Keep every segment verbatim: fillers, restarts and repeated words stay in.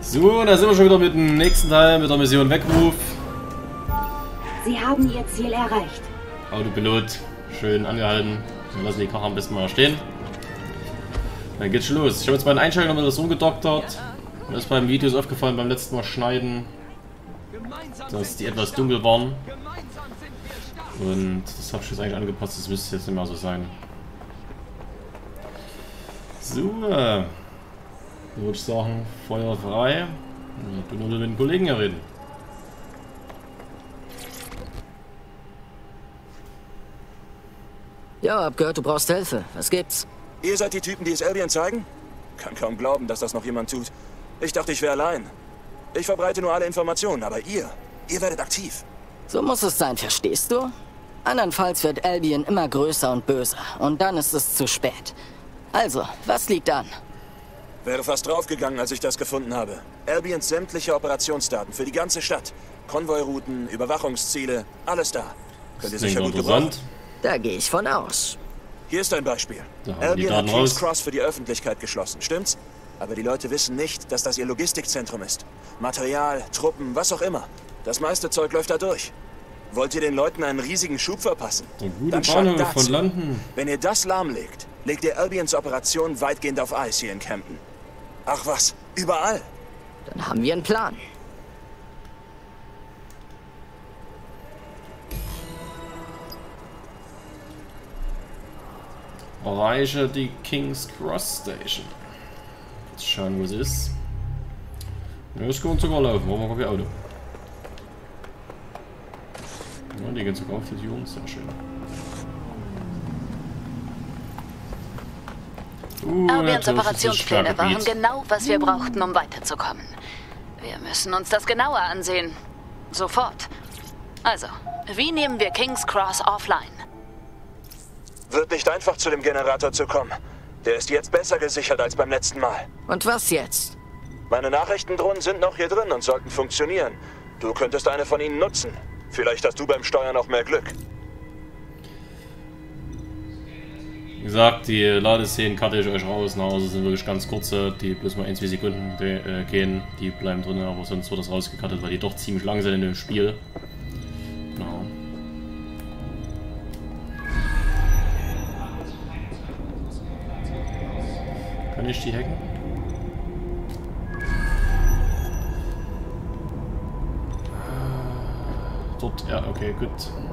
So, da sind wir schon wieder mit dem nächsten Teil, mit der Mission Weckruf. Sie haben Ihr Ziel erreicht. Autopilot, schön angehalten. Wir lassen die Karre am besten mal stehen. Dann geht's schon los. Ich habe jetzt bei den Einstellungen nochmal das rumgedoktert. Mir ist beim Video so aufgefallen beim letzten Mal schneiden, dass die etwas dunkel waren. Und das habe ich jetzt eigentlich angepasst, das müsste jetzt nicht mehr so sein. So, äh, würde ich sagen, Feuer frei. Ich bin nur mit den Kollegen hier reden. Ja, hab gehört, du brauchst Hilfe. Was gibt's? Ihr seid die Typen, die es Albion zeigen? Kann kaum glauben, dass das noch jemand tut. Ich dachte, ich wäre allein. Ich verbreite nur alle Informationen, aber ihr, ihr werdet aktiv. So muss es sein, verstehst du? Andernfalls wird Albion immer größer und böser. Und dann ist es zu spät. Also, was liegt an? Wäre fast draufgegangen, als ich das gefunden habe. Albions sämtliche Operationsdaten für die ganze Stadt. Konvoirouten, Überwachungsziele, alles da. Könnt ihr sicher gut gebrauchen. Da gehe ich von aus. Hier ist ein Beispiel. Albion hat King's Cross für die Öffentlichkeit geschlossen, stimmt's? Aber die Leute wissen nicht, dass das ihr Logistikzentrum ist. Material, Truppen, was auch immer. Das meiste Zeug läuft da durch. Wollt ihr den Leuten einen riesigen Schub verpassen? Dann schreibt das. Von London. Wenn ihr das lahmlegt, legt ihr Albions Operation weitgehend auf Eis hier in Camden. Ach was, überall. Dann haben wir einen Plan. Erreiche die King's Cross Station. Jetzt schauen, wo es ist. Ja, das können wir sogar laufen. Wollen wir mal Auto. Ja, die gehen sogar auf die Türen. Sehr schön. Uh, Albions Operationspläne waren genau, was wir brauchten, um weiterzukommen. Wir müssen uns das genauer ansehen. Sofort. Also, wie nehmen wir King's Cross offline? Wird nicht einfach, zu dem Generator zu kommen. Der ist jetzt besser gesichert als beim letzten Mal. Und was jetzt? Meine Nachrichtendrohnen sind noch hier drin und sollten funktionieren. Du könntest eine von ihnen nutzen. Vielleicht hast du beim Steuern auch mehr Glück. Wie gesagt, die Ladeszenen cutte ich euch raus. Na, also sind wirklich ganz kurze, die bloß mal ein, zwei Sekunden äh, gehen. Die bleiben drin, aber sonst wird das rausgecuttet, weil die doch ziemlich lang sind in dem Spiel. Genau. Kann ich die hacken? Dort, ja, okay, gut.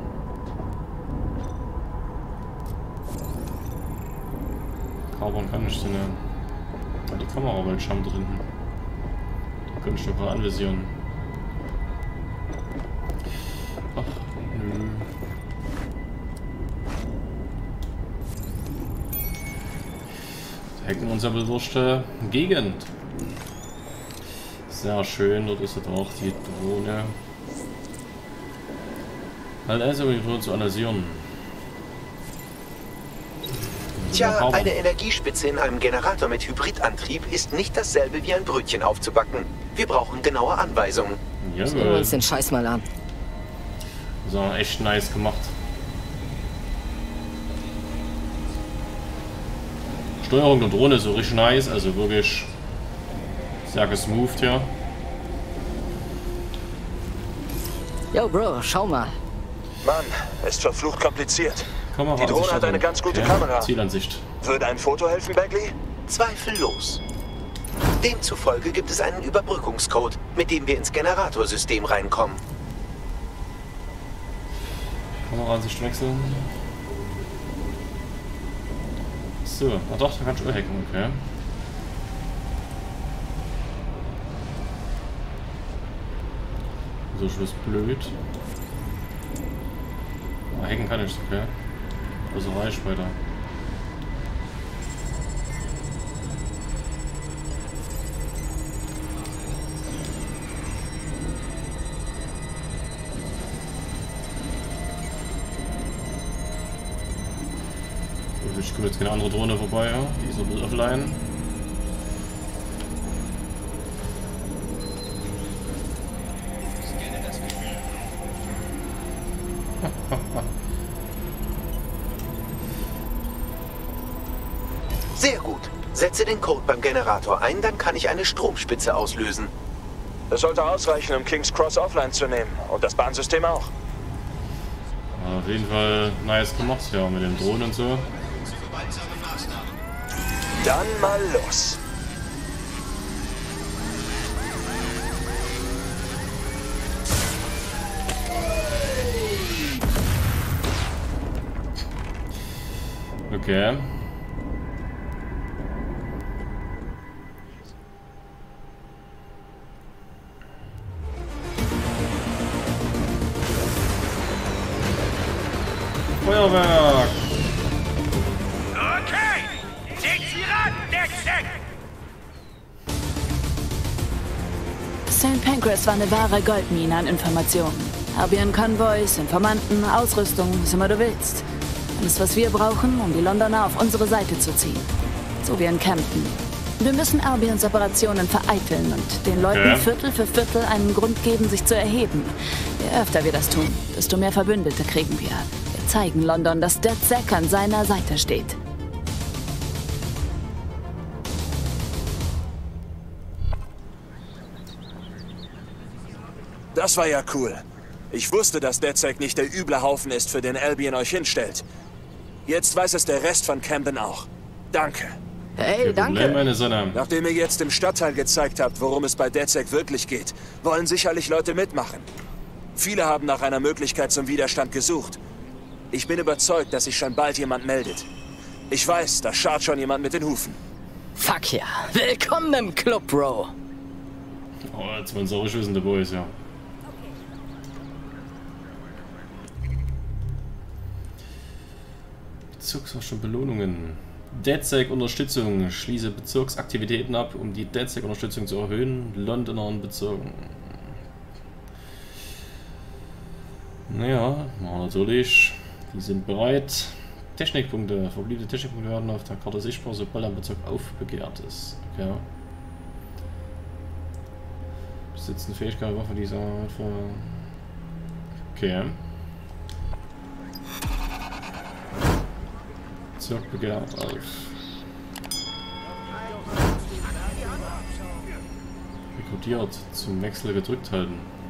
Carbon kann ich denn ja. Da die Kamerabildschirm drin. Da könnte ich doch mal anvisieren. Ach, nö. Da hacken wir uns ja durch die Gegend. Sehr schön, dort ist jetzt auch die Drohne. Halt also, um die Drohne zu analysieren. Tja, eine Energiespitze in einem Generator mit Hybridantrieb ist nicht dasselbe wie ein Brötchen aufzubacken. Wir brauchen genaue Anweisungen. Ja, schauen wir uns den Scheiß mal an. So, echt nice gemacht. Steuerung der Drohne ist so richtig nice, also wirklich sehr gesmoothed hier. Yo, Bro, schau mal. Mann, ist verflucht kompliziert. Kamera Die Drohne hat eine ganz gute okay. Kamera. Zielansicht. Würde ein Foto helfen, Bagley? Zweifellos. Demzufolge gibt es einen Überbrückungscode, mit dem wir ins Generatorsystem reinkommen. Kameraansicht wechseln. So, na doch, da kann ich auch hacken, okay. So, Schluss blöd. Aber hacken kann ich, okay. Also Reichweite. Ich komme jetzt keine andere Drohne vorbei, ja? Die ist noch ein bisschen offline. Sehr gut. Setze den Code beim Generator ein, dann kann ich eine Stromspitze auslösen. Das sollte ausreichen, um King's Cross offline zu nehmen. Und das Bahnsystem auch. Auf jeden Fall nice gemacht, ja, mit den Drohnen und so. Dann mal los. Okay. Feuerwerk! Okay! Seht sie ran, DedSec! Sankt Pancras war eine wahre Goldmine an Informationen. Albion-Konvois, Informanten, Ausrüstung, was immer du willst. Alles, was wir brauchen, um die Londoner auf unsere Seite zu ziehen. So wie in Camden. Wir müssen Albions Operationen vereiteln und den Leuten okay. Viertel für Viertel einen Grund geben, sich zu erheben. Je öfter wir das tun, desto mehr Verbündete kriegen wir. Wir zeigen London, dass DedSec an seiner Seite steht. Das war ja cool. Ich wusste, dass DedSec nicht der üble Haufen ist, für den Albion euch hinstellt. Jetzt weiß es der Rest von Camden auch. Danke. Hey, danke. Meine Sonne. Nachdem ihr jetzt im Stadtteil gezeigt habt, worum es bei DedSec wirklich geht, wollen sicherlich Leute mitmachen. Viele haben nach einer Möglichkeit zum Widerstand gesucht. Ich bin überzeugt, dass sich schon bald jemand meldet. Ich weiß, da scharrt schon jemand mit den Hufen. Fuck ja. Willkommen im Club, Bro. Oh, jetzt waren so die Boys, ja. Bezirkswache Belohnungen. DedSec-Unterstützung. Schließe Bezirksaktivitäten ab, um die DedSec-Unterstützung zu erhöhen. Londoner Bezirken. Naja, natürlich. Die sind bereit. Technikpunkte. Verbliebene Technikpunkte werden auf der Karte sichtbar, sobald ein Bezirk aufbegehrt ist. Okay. Besitzen Fähigkeit, Waffe dieser Art für. Okay. Bezirk begehrt auf. Rekrutiert. Zum Wechsel gedrückt halten.